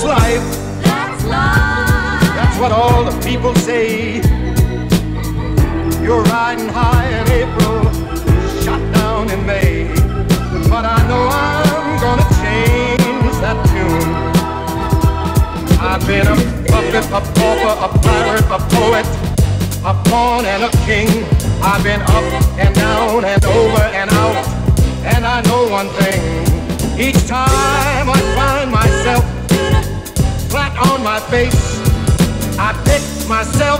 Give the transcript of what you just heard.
life. That's life. That's what all the people say. You're riding high in April, shot down in May. But I know I'm gonna change that tune. I've been a puppet, a pauper, a pirate, a poet, a pawn and a king. I've been up and down and over and out. And I know one thing, each time I find myself flat on my face, I pick myself